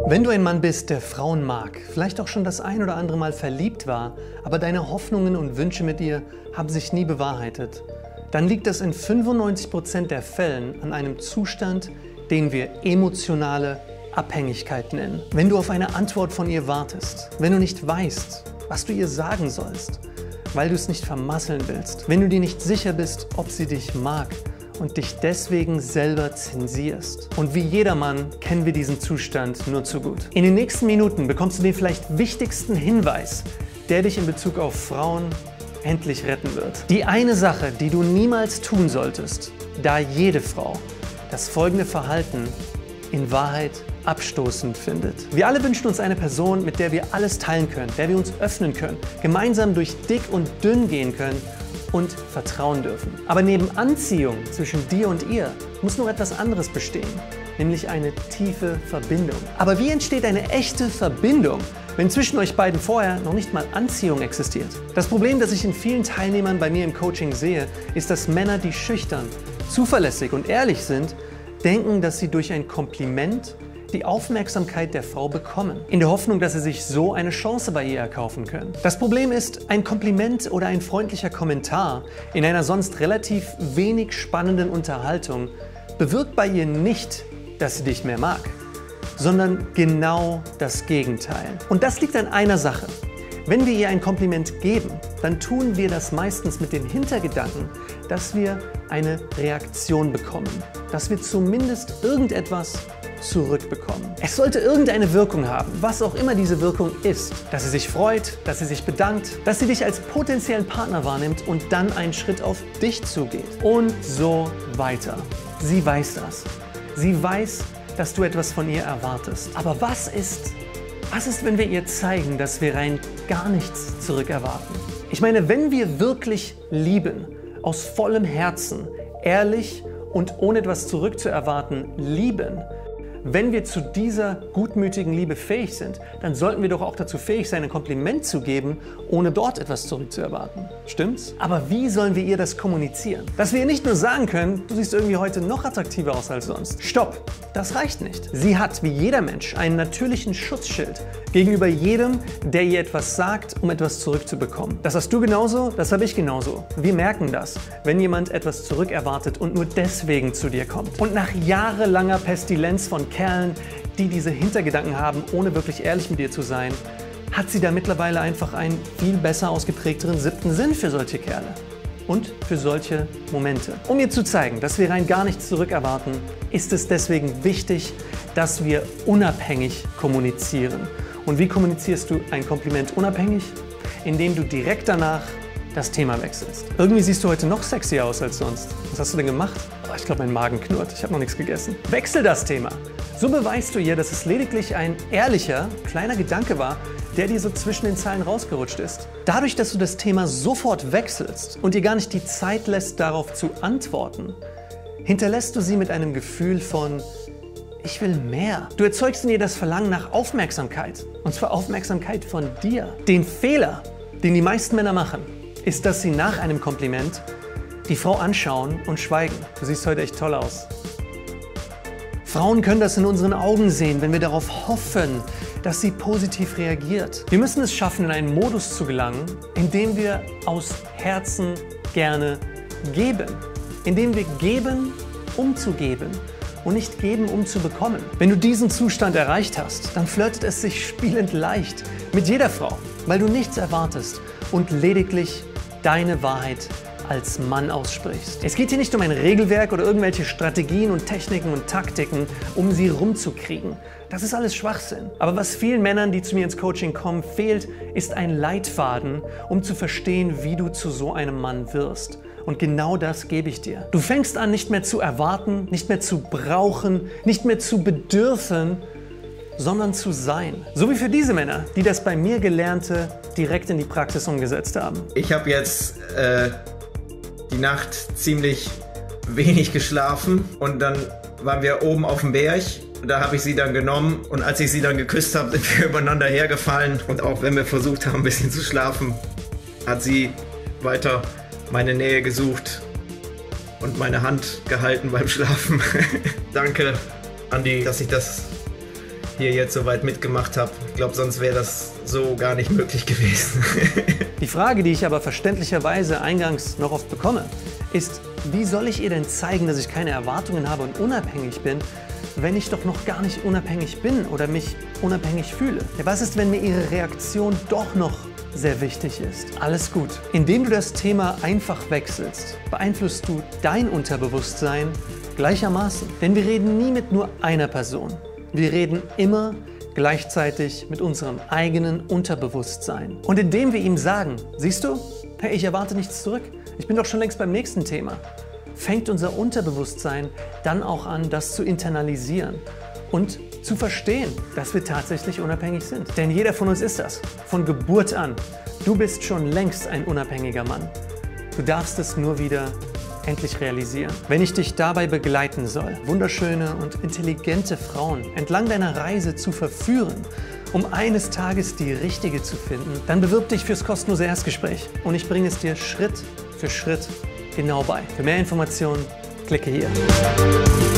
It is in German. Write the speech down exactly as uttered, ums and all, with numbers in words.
Wenn du ein Mann bist, der Frauen mag, vielleicht auch schon das ein oder andere Mal verliebt war, aber deine Hoffnungen und Wünsche mit ihr haben sich nie bewahrheitet, dann liegt das in fünfundneunzig Prozent der Fällen an einem Zustand, den wir emotionale Abhängigkeit nennen. Wenn du auf eine Antwort von ihr wartest, wenn du nicht weißt, was du ihr sagen sollst, weil du es nicht vermasseln willst, wenn du dir nicht sicher bist, ob sie dich mag und dich deswegen selber zensierst. Und wie jedermann kennen wir diesen Zustand nur zu gut. In den nächsten Minuten bekommst du den vielleicht wichtigsten Hinweis, der dich in Bezug auf Frauen endlich retten wird. Die eine Sache, die du niemals tun solltest, da jede Frau das folgende Verhalten in Wahrheit abstoßend findet. Wir alle wünschen uns eine Person, mit der wir alles teilen können, der wir uns öffnen können, gemeinsam durch dick und dünn gehen können und vertrauen dürfen. Aber neben Anziehung zwischen dir und ihr muss noch etwas anderes bestehen, nämlich eine tiefe Verbindung. Aber wie entsteht eine echte Verbindung, wenn zwischen euch beiden vorher noch nicht mal Anziehung existiert? Das Problem, das ich in vielen Teilnehmern bei mir im Coaching sehe, ist, dass Männer, die schüchtern, zuverlässig und ehrlich sind, denken, dass sie durch ein Kompliment die Aufmerksamkeit der Frau bekommen, in der Hoffnung, dass sie sich so eine Chance bei ihr erkaufen können. Das Problem ist, ein Kompliment oder ein freundlicher Kommentar in einer sonst relativ wenig spannenden Unterhaltung bewirkt bei ihr nicht, dass sie dich mehr mag, sondern genau das Gegenteil. Und das liegt an einer Sache. Wenn wir ihr ein Kompliment geben, dann tun wir das meistens mit dem Hintergedanken, dass wir eine Reaktion bekommen, dass wir zumindest irgendetwas zurückbekommen. Es sollte irgendeine Wirkung haben, was auch immer diese Wirkung ist. Dass sie sich freut, dass sie sich bedankt, dass sie dich als potenziellen Partner wahrnimmt und dann einen Schritt auf dich zugeht. Und so weiter. Sie weiß das. Sie weiß, dass du etwas von ihr erwartest. Aber was ist, was ist, wenn wir ihr zeigen, dass wir rein gar nichts zurückerwarten? Ich meine, wenn wir wirklich lieben, aus vollem Herzen, ehrlich und ohne etwas zurückzuerwarten lieben, wenn wir zu dieser gutmütigen Liebe fähig sind, dann sollten wir doch auch dazu fähig sein, ein Kompliment zu geben, ohne dort etwas zurückzuerwarten. Stimmt's? Aber wie sollen wir ihr das kommunizieren? Dass wir ihr nicht nur sagen können, du siehst irgendwie heute noch attraktiver aus als sonst. Stopp! Das reicht nicht. Sie hat, wie jeder Mensch, einen natürlichen Schutzschild gegenüber jedem, der ihr etwas sagt, um etwas zurückzubekommen. Das hast du genauso, das habe ich genauso. Wir merken das, wenn jemand etwas zurückerwartet und nur deswegen zu dir kommt. Und nach jahrelanger Pestilenz von Kerlen, die diese Hintergedanken haben, ohne wirklich ehrlich mit dir zu sein, hat sie da mittlerweile einfach einen viel besser ausgeprägteren siebten Sinn für solche Kerle und für solche Momente. Um ihr zu zeigen, dass wir rein gar nichts zurückerwarten, ist es deswegen wichtig, dass wir unabhängig kommunizieren. Und wie kommunizierst du ein Kompliment unabhängig? Indem du direkt danach das Thema wechselst. Irgendwie siehst du heute noch sexier aus als sonst. Was hast du denn gemacht? Oh, ich glaube, mein Magen knurrt. Ich habe noch nichts gegessen. Wechsel das Thema. So beweist du ihr, dass es lediglich ein ehrlicher, kleiner Gedanke war, der dir so zwischen den Zeilen rausgerutscht ist. Dadurch, dass du das Thema sofort wechselst und ihr gar nicht die Zeit lässt, darauf zu antworten, hinterlässt du sie mit einem Gefühl von ich will mehr. Du erzeugst in ihr das Verlangen nach Aufmerksamkeit. Und zwar Aufmerksamkeit von dir. Den Fehler, den die meisten Männer machen, ist, dass sie nach einem Kompliment die Frau anschauen und schweigen. Du siehst heute echt toll aus. Frauen können das in unseren Augen sehen, wenn wir darauf hoffen, dass sie positiv reagiert. Wir müssen es schaffen, in einen Modus zu gelangen, in dem wir aus Herzen gerne geben. In dem wir geben, um zu geben und nicht geben, um zu bekommen. Wenn du diesen Zustand erreicht hast, dann flirtet es sich spielend leicht mit jeder Frau, weil du nichts erwartest und lediglich deine Wahrheit als Mann aussprichst. Es geht hier nicht um ein Regelwerk oder irgendwelche Strategien und Techniken und Taktiken, um sie rumzukriegen. Das ist alles Schwachsinn. Aber was vielen Männern, die zu mir ins Coaching kommen, fehlt, ist ein Leitfaden, um zu verstehen, wie du zu so einem Mann wirst. Und genau das gebe ich dir. Du fängst an, nicht mehr zu erwarten, nicht mehr zu brauchen, nicht mehr zu bedürfen, sondern zu sein. So wie für diese Männer, die das bei mir Gelernte direkt in die Praxis umgesetzt haben. Ich habe jetzt äh, die Nacht ziemlich wenig geschlafen und dann waren wir oben auf dem Berg. Da habe ich sie dann genommen und als ich sie dann geküsst habe, sind wir übereinander hergefallen. Und auch wenn wir versucht haben, ein bisschen zu schlafen, hat sie weiter meine Nähe gesucht und meine Hand gehalten beim Schlafen. Danke, Andi, dass ich das hier jetzt so weit mitgemacht habe. Ich glaube, sonst wäre das so gar nicht möglich gewesen. Die Frage, die ich aber verständlicherweise eingangs noch oft bekomme, ist, wie soll ich ihr denn zeigen, dass ich keine Erwartungen habe und unabhängig bin, wenn ich doch noch gar nicht unabhängig bin oder mich unabhängig fühle? Ja, was ist, wenn mir ihre Reaktion doch noch sehr wichtig ist? Alles gut. Indem du das Thema einfach wechselst, beeinflusst du dein Unterbewusstsein gleichermaßen. Denn wir reden nie mit nur einer Person. Wir reden immer gleichzeitig mit unserem eigenen Unterbewusstsein. Und indem wir ihm sagen, siehst du, hey, ich erwarte nichts zurück, ich bin doch schon längst beim nächsten Thema, fängt unser Unterbewusstsein dann auch an, das zu internalisieren und zu verstehen, dass wir tatsächlich unabhängig sind. Denn jeder von uns ist das, von Geburt an. Du bist schon längst ein unabhängiger Mann. Du darfst es nur wieder endlich realisieren. Wenn ich dich dabei begleiten soll, wunderschöne und intelligente Frauen entlang deiner Reise zu verführen, um eines Tages die richtige zu finden, dann bewirb dich fürs kostenlose Erstgespräch und ich bringe es dir Schritt für Schritt genau bei. Für mehr Informationen klicke hier.